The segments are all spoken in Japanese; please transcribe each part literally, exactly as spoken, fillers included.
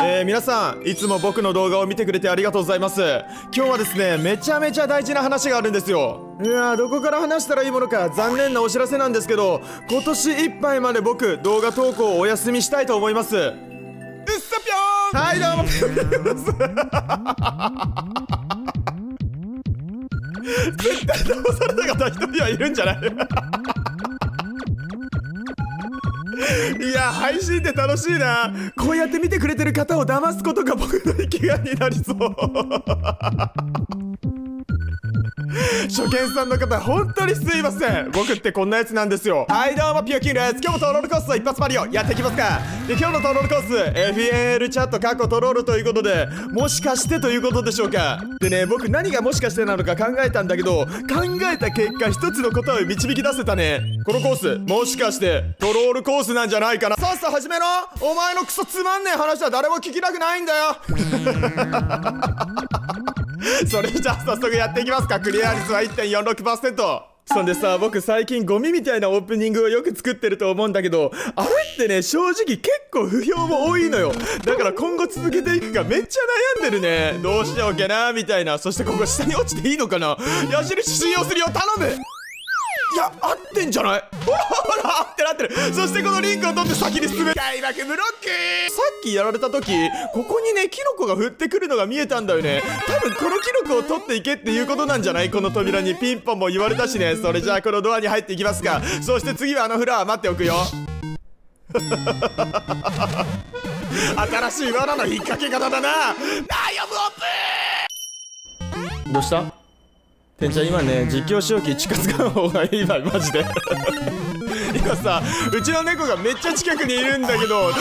えー、皆さんいつも僕の動画を見てくれてありがとうございます。今日はですね、めちゃめちゃ大事な話があるんですよ。いやー、どこから話したらいいものか残念なお知らせなんですけど、今年いっぱいまで僕動画投稿をお休みしたいと思います。うっさぴょーん。はい、どうもぴょんです絶対騙されなかった人にはいるんじゃないいや、配信って楽しいな。こうやって見てくれてる方を騙すことが僕の生きがいになりそう初見さんの方本当にすいません。僕ってこんなやつなんですよ。はい、どうもピオキンです。今日もトロールコース一発マリオやっていきますか。で、今日のトロールコース エフエル チャット過去トロールということで、もしかしてということでしょうか。でね、僕何がもしかしてなのか考えたんだけど、考えた結果一つの答えを導き出せたね。このコースもしかしてトロールコースなんじゃないかな。さっさ始めろ。お前のクソつまんねえ話は誰も聞きたくないんだよそれじゃあ早速やっていきますか。クリア率は いってんよんろくパーセント。そんでさ、僕最近ゴミみたいなオープニングをよく作ってると思うんだけど、あれってね、正直結構不評も多いのよ。だから今後続けていくかめっちゃ悩んでるね。どうしようかなみたいな。そしてここ下に落ちていいのかな。矢印信用するよ、頼む。いや、合ってんじゃない。ほらほら、合ってなってる。そしてこのリンクを取って先に進め。開幕ブロック。さっきやられた時、ここにね、キノコが降ってくるのが見えたんだよね。多分このキノコを取っていけっていうことなんじゃない。この扉にピンポンも言われたしね。それじゃあこのドアに入っていきますか。そして次はあのフラワー待っておくよ新しい罠の引っ掛け方だな。ナイオブオープン。どうしたてんちゃん、今ね、実況しようき近づかん方がいいわ、マジで今さ、うちの猫がめっちゃ近くにいるんだけど、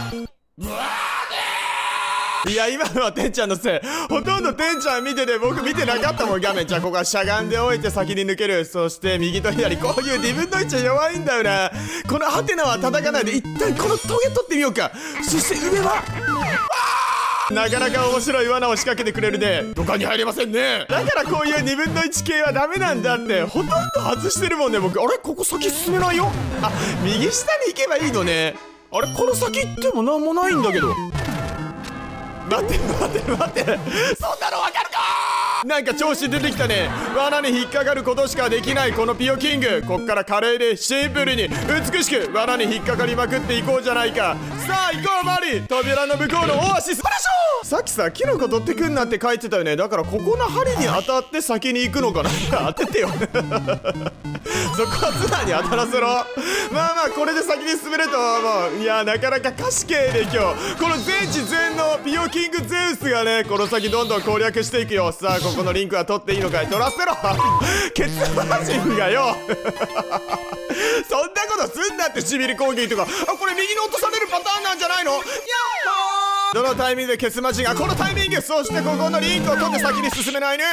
いや、今のはてんちゃんのせい。ほとんどてんちゃん見てて僕見てなかったもん、画面。じゃあここはしゃがんでおいて先に抜ける。そして右と左、こういうにぶんのいちは弱いんだよな。このハテナは叩かないで一旦このトゲ取ってみようか。そして上はなかなか面白い罠を仕掛けてくれるね。土管に入れませんね。だからこういうにぶんのいち系はダメなんだって。ほとんど外してるもんね、僕。あれ、ここ先進めないよ。あ、右下に行けばいいのね。あれ、この先行ってもなんもないんだけど。待って待って待って、そんなのわかるか。なんか調子出てきたね。罠に引っかかることしかできないこのピオキング。こっから華麗でシンプルに美しく罠に引っかかりまくっていこうじゃないか。さあ行こうマリー。扉の向こうのオアシス。さっきさ、キノコ取ってくんなって書いてたよね。だからここの針に当たって先に行くのかな当ててよそこはツナに当たらせろ。まあまあこれで先に進めると思う。いや、なかなか歌詞系で今日この全知全能ピオキングゼウスがね、この先どんどん攻略していくよ。さあここのリンクは取っていいのかい。取らせろケツマジンがよそんなことすんなって。しびれ攻撃とか。あ、これ右に落とされるパターンなんじゃないの。やっほー。どのタイミングでケツマジンがこのタイミング。そしてここのリンクを取って先に進めないね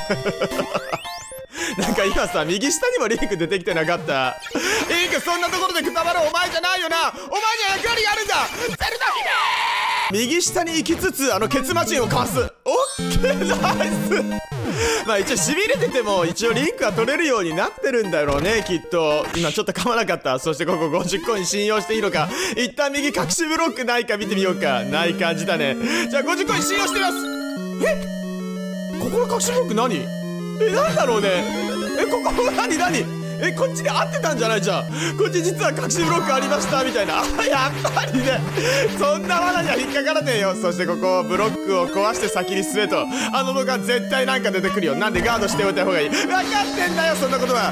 なんか今さ、右下にもリンク出てきてなかった。リンクそんなところでくたばるお前じゃないよな。お前には役割があるんだ。ゼルダ姫。右下に行きつつあのケツマジンをかわす。オッケー、ナイスまあ一応しびれてても一応リンクは取れるようになってるんだろうね、きっと。今ちょっと噛まなかった。そしてここごじゅっコイン信用していいのか。一旦右隠しブロックないか見てみようか。ない感じだね。じゃあごじゅっコイン信用してます。え、ここの隠しブロック何。え、なんだろうね。え、ここ何何。え、こっちで合ってたんじゃない。じゃあこっち実は隠しブロックありましたみたいな。あ、やっぱりね、そんな罠には引っかからねえよ。そしてここブロックを壊して先に進めと。あの動画絶対なんか出てくるよ。なんでガードしておいた方がいい。分かってんだよ、そんなことは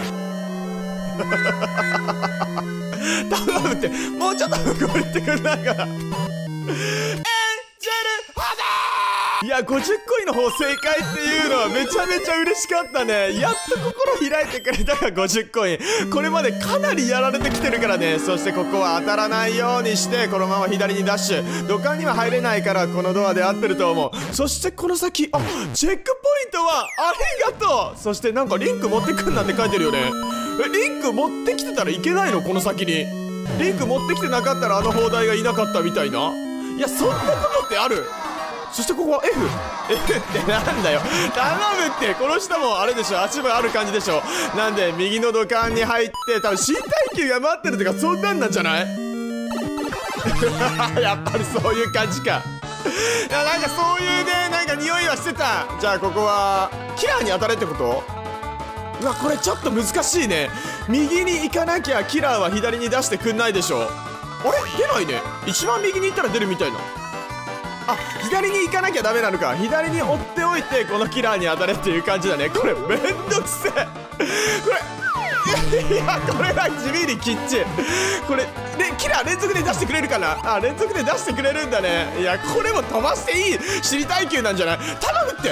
頼むって、もうちょっと向こう行ってくんないから。エンジェルハザー。いや、ごじゅっコインの方正解っていうのはめちゃめちゃ嬉しかったね。やっと心開いてくれたがごじゅっコイン。これまでかなりやられてきてるからね。そしてここは当たらないようにしてこのまま左にダッシュ。土管には入れないからこのドアで合ってると思う。そしてこの先、あ、チェックポイントはありがとう。そしてなんかリンク持ってくんなんて書いてるよね。え、リンク持ってきてたらいけないの。この先にリンク持ってきてなかったらあの砲台がいなかったみたいな。いや、そんなことってある。そしてここは F。 F ってなんだよ、頼むって。この下もあれでしょ、足場ある感じでしょ。なんで右の土管に入って多分新耐久が待ってるとかそんなんなんじゃないやっぱりそういう感じか。 いや、なんかそういうね、なんか匂いはしてた。じゃあここはキラーに当たれってこと？うわ、これちょっと難しいね。右に行かなきゃキラーは左に出してくんないでしょ。あれ出ないね。一番右に行ったら出るみたいな。あ、左に行かなきゃダメなのか。左に追っておいてこのキラーに当たれっていう感じだね。これめんどくせえ。これいや、これは地味にきっちり。これね、キラー連続で出してくれるかな。あ、連続で出してくれるんだね。いや、これも飛ばしていい知り耐久なんじゃない？頼むって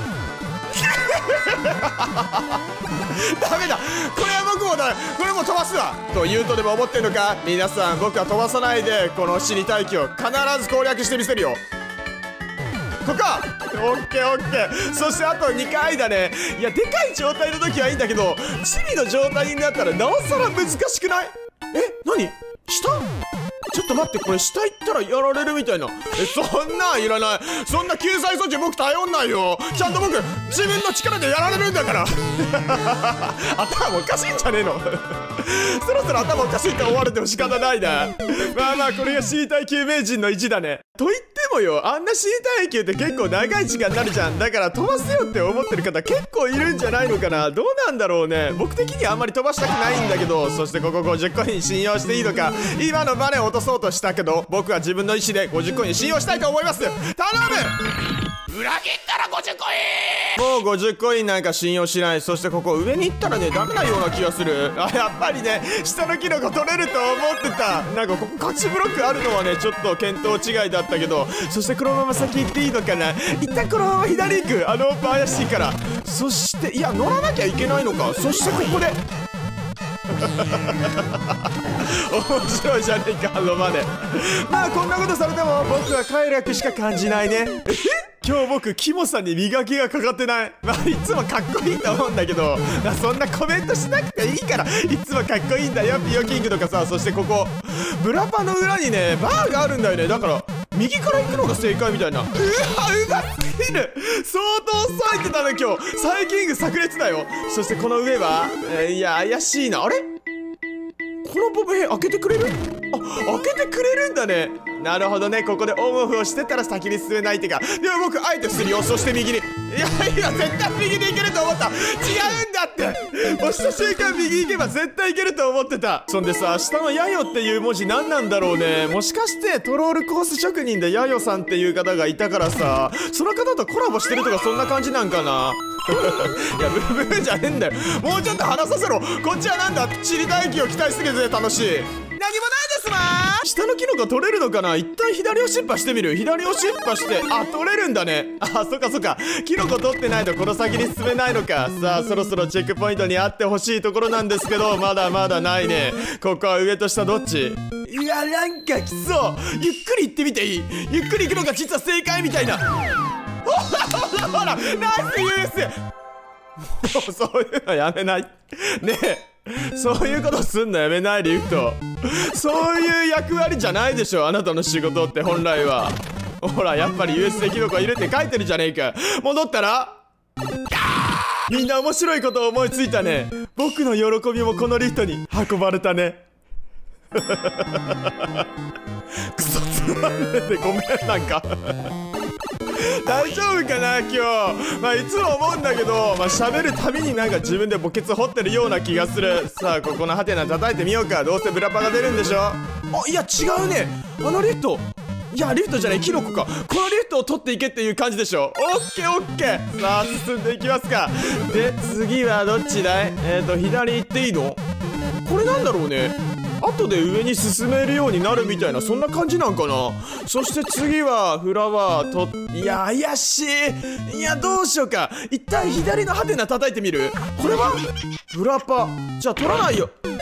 ダメだ、これは僕もだ、これも飛ばすわと言うとでも思ってんのか。皆さん、僕は飛ばさないでこの死に待機を必ず攻略してみせるよ。ここオッケーオッケー。そしてあとにかいだね。いや、でかい状態の時はいいんだけど、チビの状態になったらなおさら難しくない？え、何？下？ちょっと待って、これ下行ったらやられるみたいな。え、そんなんいらない。そんな救済措置僕頼んないよ。ちゃんと僕自分の力でやられるんだから頭おかしいんじゃねえのそろそろ頭おかしいって思われても仕方ないな。まあまあ、これが死に耐久名人の意地だね。と言ってもよ、あんな死に耐久って結構長い時間になるじゃん。だから飛ばせよって思ってる方結構いるんじゃないのかな。どうなんだろうね。僕的にはあんまり飛ばしたくないんだけど。そしてここごじゅっコイン信用していいのか。今のバネを落とそうとしたけど、僕は自分の意思でごじゅっコイン信用したいと思います。頼む。裏切ったらごじゅっコイン。もうごじゅっコインなんか信用しない。そしてここ上に行ったらね、ダメなような気がする。あ、やっぱりね、下のキノコ取れると思ってた。なんかここ勝ちブロックあるのはね、ちょっと見当違いだったけど。そしてこのまま先行っていいのかな。一旦このまま左行く。あの音怪しいから。そしていや、乗らなきゃいけないのか。そしてここで面白いじゃねえか、あのマネ。まあこんなことされても僕は快楽しか感じないね。今日僕キモさに磨きがかかってない。まあいつもかっこいいと思うんだけど、そんなコメントしなくていいから。いつもかっこいいんだよ、ピヨキングとかさ。そしてここブラパの裏にねバーがあるんだよね。だから右から行くのが正解みたいな。うわ、うますぎる。相当冴えてたね今日。サイキング炸裂だよ。そしてこの上は、えー、いや怪しいな。あれ、このボブ兵開けてくれる？あ、開けてくれるんだね。なるほどね。ここでオンオフをしてたら先に進めないってか。でも僕あえてするよ。そして右に。いや、今絶対右に行けると思った。違うんだって。押した瞬間右行けば絶対行けると思ってた。そんでさ、下のヤヨっていう文字何なんだろうね。もしかしてトロールコース職人でヤヨさんっていう方がいたからさ、その方とコラボしてるとかそんな感じなんかな。いや、ブーブーじゃねえんだよ。もうちょっと話させろ。こっちはなんだ、知りたい気を期待するぜ。楽しい。何もないですわー。下のキノコ取れるのかな。一旦左押しっぱしてみる。左押しっぱして、あ、取れるんだね。あ、そっかそっか。キノコ取ってないとこの先に進めないのか。さあ、そろそろチェックポイントにあってほしいところなんですけど、まだまだないね。ここは上と下どっち？いや、なんかきそう。ゆっくり行ってみていい？ゆっくり行くのが実は正解みたいな。ほらほら、ナイス ユーエス。もうそういうのやめない。ねえ、そういうことすんのやめない、リフト。そういう役割じゃないでしょ、あなたの仕事って本来は。ほら、やっぱり ユーエス でキノコいるって書いてるじゃねえか。戻ったらみんな面白いこと思いついたね。僕の喜びもこのリフトに運ばれたね。クソつまんねえでごめん。なんか大丈夫かな今日。まあいつも思うんだけど、まあ喋るたびになんか自分で墓穴掘ってるような気がする。さあここのハテナ叩いてみようか。どうせブラパが出るんでしょ。あ、いや違うね。あのリフト、いやリフトじゃない、キノコか。このリフトを取っていけっていう感じでしょ。オッケーオッケー。さあ進んでいきますか。で次はどっちだい。えーと左行っていいの？これなんだろうね。後で上に進めるようになるみたいな、そんな感じなんかな。そして次はフラワーと、いや怪しい。いやどうしようか。一旦左のハテナ叩いてみる。これはブラパじゃあ取らないよ。忘れて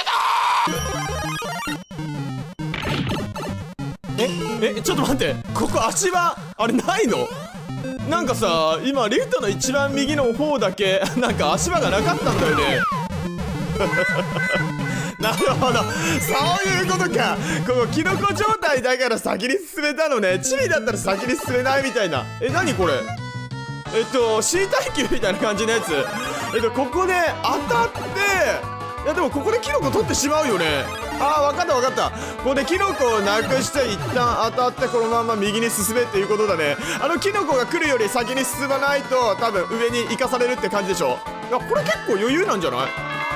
た。ええちょっと待って、ここ足場あれないの？なんかさ、今リフトの一番右の方だけなんか足場がなかったんだよね。なるほど、そういうことか。ここキノコ状態だから先に進めたのね。チビだったら先に進めないみたいな。え、何これ。えっと C 耐久みたいな感じのやつ。えっとここで当たっていやでもここでキノコ取ってしまうよね。ああ分かった分かった。ここでキノコをなくして一旦当たってこのまま右に進めっていうことだね。あのキノコが来るより先に進まないと多分上に行かされるって感じでしょ。いやこれ結構余裕なんじゃない？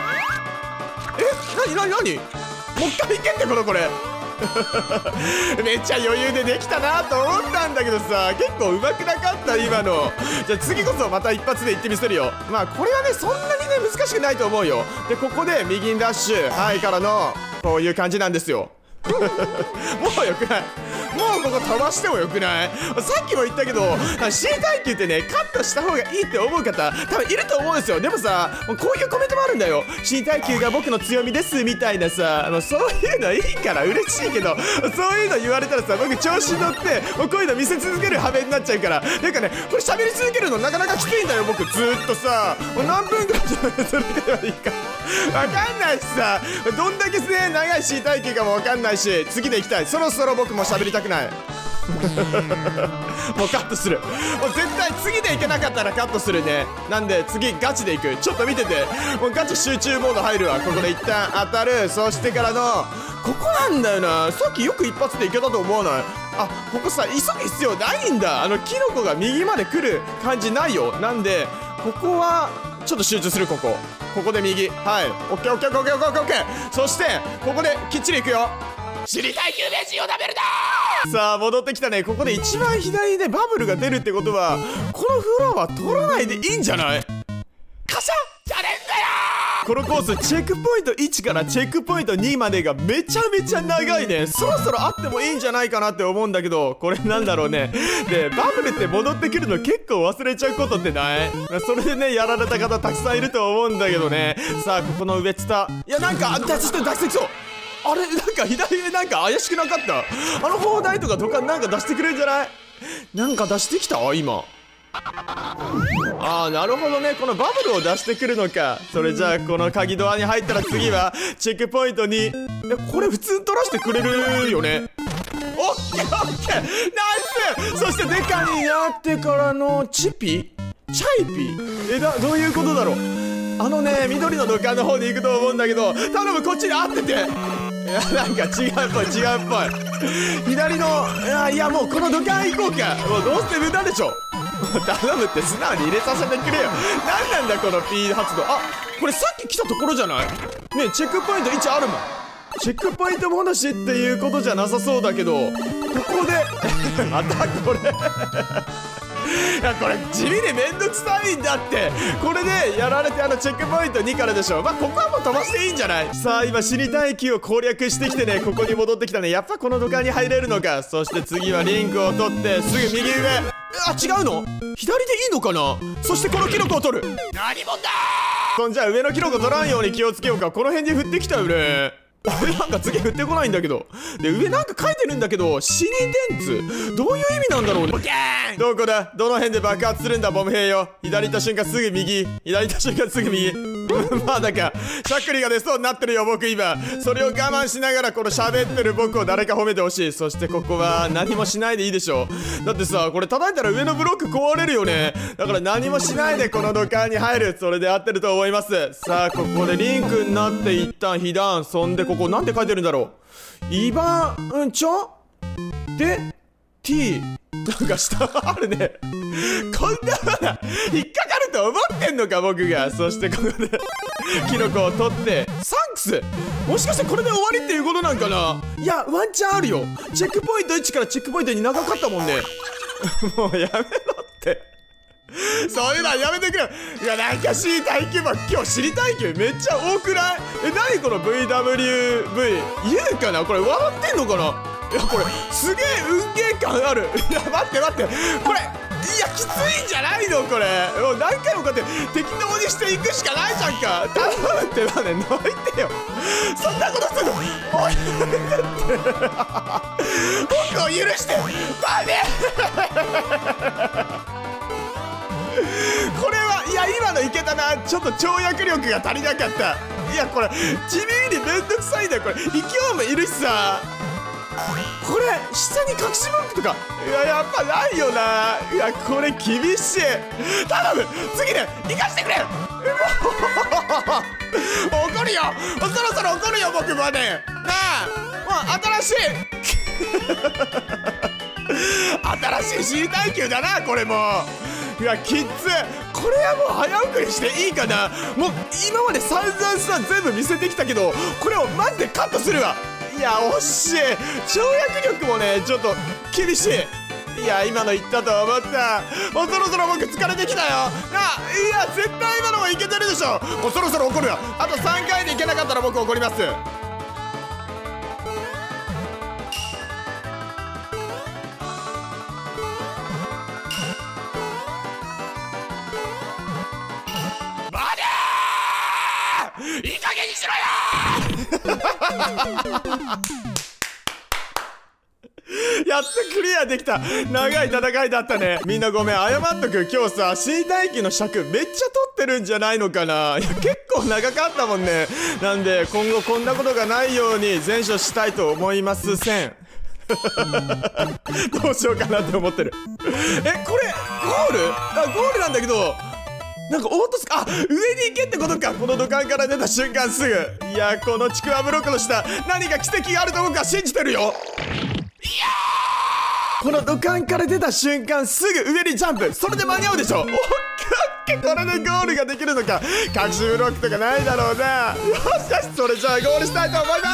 え、なになになに？もう一回いけってことこれめっちゃ余裕でできたなと思ったんだけどさ、結構上手くなかった今の。じゃあ次こそまた一発でいってみせるよ。まあこれはねそんなにね難しくないと思うよ。でここで右にダッシュ、はいからのこういう感じなんですよもうよくない？もうここ飛ばしてもよくない？さっきも言ったけど C 耐久ってねカットした方がいいって思う方多分いると思うんですよ。でもさこういうコメントもあるんだよ。 C 耐久が僕の強みですみたいなさ、あのそういうのいいから嬉しいけど、そういうの言われたらさ僕調子に乗ってもうこういうの見せ続ける羽目になっちゃうから。なんかねこれ喋り続けるのなかなかきついんだよ。僕ずーっとさもう何分ぐらいそれではいいか分かんないしさ、どんだけね長い C 耐久かも分かんないし、次でいきたい。そろそろ僕も喋りたくないもうカットする。もう絶対次でいけなかったらカットするね。なんで次ガチでいく。ちょっと見てて、もうガチ集中モード入るわ。ここで一旦当たる。そしてからのここなんだよな。さっきよく一発でいけたと思わない？あ、ここさ急ぐ必要ないんだ。あのキノコが右まで来る感じないよ。なんでここはちょっと集中する。ここここで右、はい、オッケーオッケーオッケーオッケーオッケー。そしてここできっちりいくよ。知りたい救命士を食べるだー。さあ戻ってきたね。ここで一番左でバブルが出るってことはこのフロアは取らないでいいんじゃない？カシャじゃねえんだよー。このコースチェックポイントいちからチェックポイントにまでがめちゃめちゃ長いね。そろそろあってもいいんじゃないかなって思うんだけど、これなんだろうね。でバブルって戻ってくるの結構忘れちゃうことってない？それでねやられた方たくさんいると思うんだけどね。さあここの上ツタ、いやなんか脱して脱してきそう。あれなんか左上なんか怪しくなかった？あの砲台とかとかなんか出してくれるんじゃない？なんか出してきた今。ああなるほどね、このバブルを出してくるのか。それじゃあこの鍵ドアに入ったら次はチェックポイントに。えこれ普通に取らせてくれるよね。オッケーオッケーナイス。そしてデカになってからのチピチャイピえだどういうことだろう。あのね緑の土管の方に行くと思うんだけど頼むこっちに合ってて。いやなんか違うっぽい違うっぽい。左のいやいやもうこの土管行こうか。もうどうせ無駄でしょ頼むって素直に入れさせてくれよ。何なんだこの P 発動。あこれさっき来たところじゃないね。えチェックポイントいちあるもん。チェックポイント戻しっていうことじゃなさそうだけど、ここでまたこれいやこれ地味にめんどくさいんだって。これでやられてあのチェックポイントにからでしょ。まあここはもう飛ばしていいんじゃない？さあ今死にたい気を攻略してきてね、ここに戻ってきたね。やっぱこの土管に入れるのか。そして次はリンクを取ってすぐ右上。あ違うの？左でいいのかな。そしてこのキノコを取る。何もんだー。そんじゃ上のキノコ取らんように気をつけようか。この辺で降ってきたよね。上なんか次降ってこないんだけど。で上なんか書いてるんだけど死に電通どういう意味なんだろうね。どこだどの辺で爆発するんだボム兵よ。左行った瞬間すぐ右、左行った瞬間すぐ右まだかしゃっくりが出そうになってるよ僕今。それを我慢しながらこの喋ってる僕を誰か褒めてほしい。そしてここは何もしないでいいでしょ。だってさこれ叩いたら上のブロック壊れるよね。だから何もしないでこの土管に入る。それで合ってると思います。さあここでリンクになって一旦被弾。そんでここなんて書いてるんだろう。イバンチョで T なんか下あるねこんなのが引っかかると思ってんのか僕が。そしてここでキノコを取ってサンクス。もしかしてこれで終わりっていうことなんかな。いやワンチャンあるよ。チェックポイントいちからチェックポイントに長かったもんねもうやめろってそういうのはやめてくれ。いやなんか知りたい気分今日知りたい気分めっちゃ多くない？え何この ブイダブリューブイ 言うかなこれ。笑ってんのかな。いやこれすげえ運ゲー感ある。いや待って待ってこれいやきついんじゃないのこれ。もう何回もこうやって適当にしていくしかないじゃんか。頼むってまで抜いてよ。そんなことするのおい僕を許してマネこれはいや今のいけたな。ちょっと跳躍力が足りなかった。いやこれ地味にめんどくさいんだよこれ。勢いもいるしさこれ下に隠し文句とか、いややっぱないよな。いやこれ厳しい。頼む次ね行かしてくれ。もう怒るよ、そろそろ怒るよ僕までなあ。もう新しい新しい C 耐久だなこれも。いやキッズこれはもう早送りしていいかな。もう今まで散々さ全部見せてきたけど、これをマジでカットするわ。いや惜しい。跳躍力もねちょっと厳しい。いや今の言ったと思った。もうそろそろ僕疲れてきたよな。いや絶対今のもいけてるでしょ。もうそろそろ怒るよ。あとさんかいでいけなかったら僕怒ります。いい加減にしろよやっとクリアできた。長い戦いだったね。みんなごめん謝っとく。今日さ C 耐久の尺めっちゃ取ってるんじゃないのかな。いや結構長かったもんね。なんで今後こんなことがないように全処したいと思いますせんどうしようかなって思ってる。えこれゴールあゴールなんだけど、なんかオートスあ上に行けってことか。この土管から出た瞬間すぐ。いやこのちくわブロックの下何か奇跡があると僕は信じてるよ。いやこの土管から出た瞬間すぐ上にジャンプ。それで間に合うでしょ。オッケーオッケー。これでゴールができるのか。隠しブロックとかないだろうな。よしよしそれじゃあゴールしたいと思います。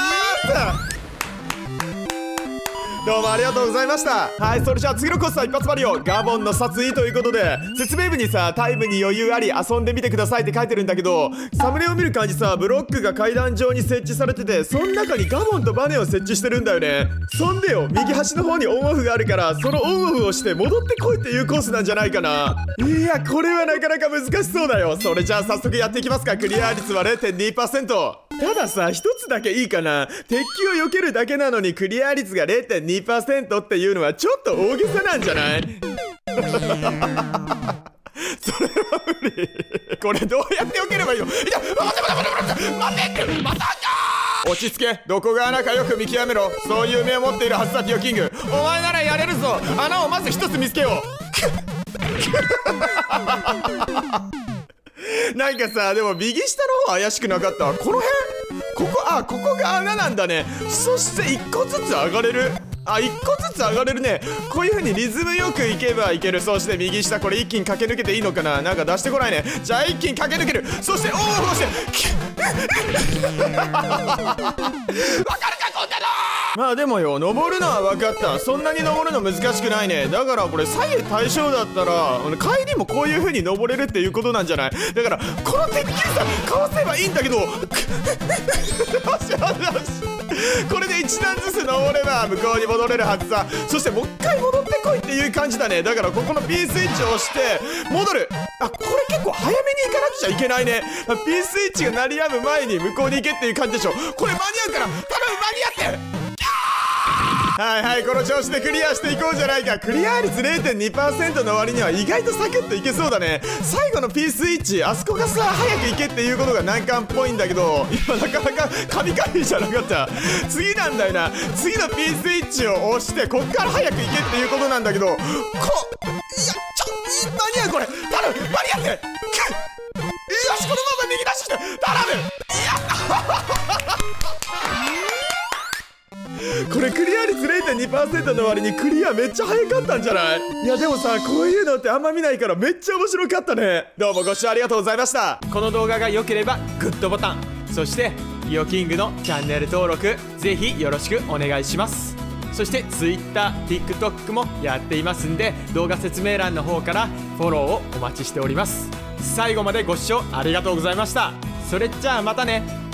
どうもありがとうございました。はい、それじゃあ次のコースは一発マリオガボンの殺意ということで、説明文にさタイムに余裕あり遊んでみてくださいって書いてるんだけど、サムネを見る感じさブロックが階段状に設置されてて、その中にガボンとバネを設置してるんだよね。そんでよ右端の方にオンオフがあるから、そのオンオフをして戻ってこいっていうコースなんじゃないかな。いやこれはなかなか難しそうだよ。それじゃあ早速やっていきますか。クリア率は れいてんにパーセント。たださ一つだけいいかな。敵を避けるだけなのにクリア率が れいてんにパーセント っていうのはちょっと大げさなんじゃないそれは無理。これどうやって避ければいいの。いや待て待て待て待て待ってまたか。落ち着け。どこが穴かよく見極めろ。そういう目を持っているはずだピオキング。お前ならやれるぞ。穴をまず一つ見つけようなんかさでも右下の方怪しくなかった。この辺ここあここが穴なんだね。そしていっこずつ上がれる。あいっこずつ上がれるね。こういう風にリズムよくいけばいける。そして右下これ一気に駆け抜けていいのかな。なんか出してこないね。じゃあ一気に駆け抜ける。そしておおそしてわかるかこんなの。まあでもよ登るのは分かった。そんなに登るの難しくないね。だからこれ左右対称だったら帰りもこういう風に登れるっていうことなんじゃない。だからこの鉄球さかわせばいいんだけどよしよしよしこれで一段ずつ登れば向こうに戻れるはずさ。そしてもう一回戻ってこいっていう感じだね。だからここの P スイッチを押して戻る。あこれ結構早めに行かなくちゃいけないね。 P スイッチが鳴り止む前に向こうに行けっていう感じでしょ。これ間に合うから頼む間に合って。はいはいこの調子でクリアしていこうじゃないか。クリア率 れいてんにパーセント の割には意外とサクッといけそうだね。最後の P スイッチあそこがさ早くいけっていうことが難関っぽいんだけど、今なかなかカミカミじゃなかった。次なんだよな。次の P スイッチを押してこっから早くいけっていうことなんだけど、こいやちょ間に合うこれ頼む間に合ってよしこのまま右出しして頼む。いやこれクリア率 れいてんにパーセント の割にクリアめっちゃ早かったんじゃない。いやでもさこういうのってあんま見ないからめっちゃ面白かったね。どうもご視聴ありがとうございました。この動画が良ければグッドボタン、そしてピオキングのチャンネル登録ぜひよろしくお願いします。そして Twitter、TikTok もやっていますんで動画説明欄の方からフォローをお待ちしております。最後までご視聴ありがとうございました。それじゃあまたね。